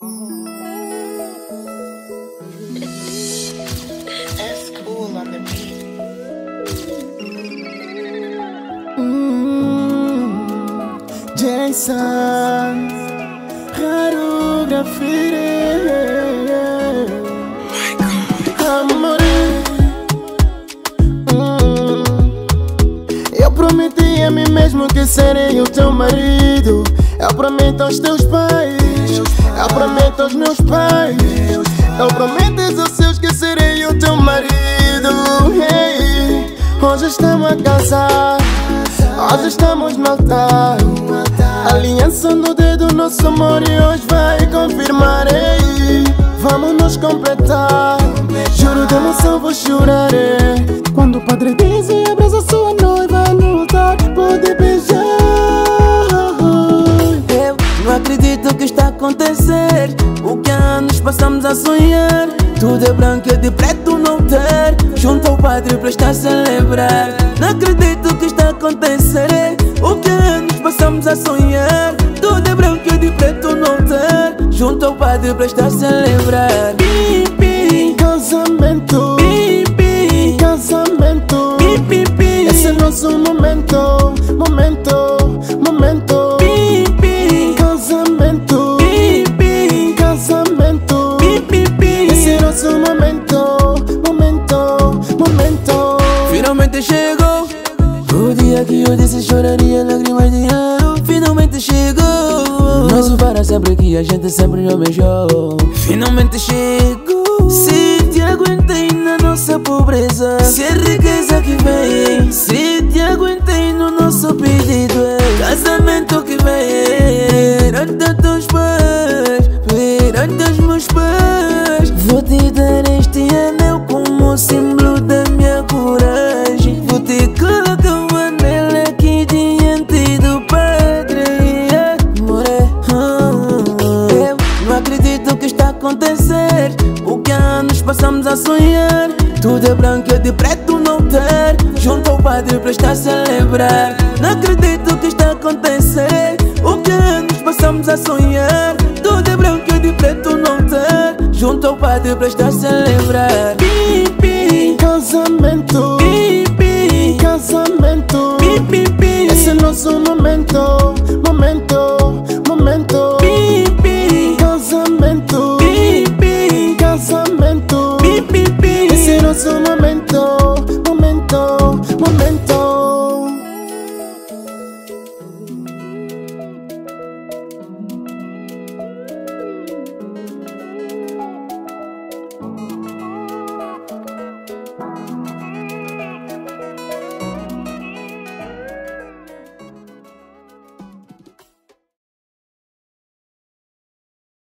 That's cool on the beat. Jason, raro grafite. Amore, eu prometi a mim mesmo que serei o teu marido. Eu prometo aos teus pais, eu prometo aos meus pais. Eu prometo aos seus que serei o teu marido. Hey, hoje estamos a casar, hoje estamos no altar. Aliança no dedo, nosso amor e hoje vai confirmar. Ei, vamos nos completar. Juro de emoção, vou chorar. Quando o padre diz e abraça sua noiva no altar, pode beijar. Eu não acredito que está a acontecer. O que há anos passamos a sonhar. Tudo é branco e de preto não ter. Junto ao padre para estar a celebrar. Não acredito que está a acontecer. O que há anos passamos a sonhar. Tudo é branco e de preto não ter. Junto ao padre para estar a celebrar. Pi, casamento, pi, casamento, pi. esse é nosso momento, momento, momento. Pi, casamento, casamento, esse é nosso momento, momento, momento. Finalmente chegou o dia que eu disse choraria lágrimas de ouro. Finalmente chegou nosso para sempre que a gente sempre almejou. Finalmente chegou. Se te aguentei na nossa pobreza, se é riqueza que vem. Se te aguentei no nosso pedido, é casamento que vem. Perante teus pais, perante os meus pais, vou te dar este anel como símbolo da minha coragem. Vou te colocar um anel aqui diante do padre. More, eu não acredito que está a acontecer. O que há anos passamos a sonhar. Tudo é branco e de preto não ter. Junto ao padre para estar a celebrar. Não acredito que está a acontecer. O que há anos passamos a sonhar. Tudo é branco e de preto não ter. Junto ao padre para estar a celebrar. Pi, casamento, pi, casamento, pi. esse é nosso momento, momento.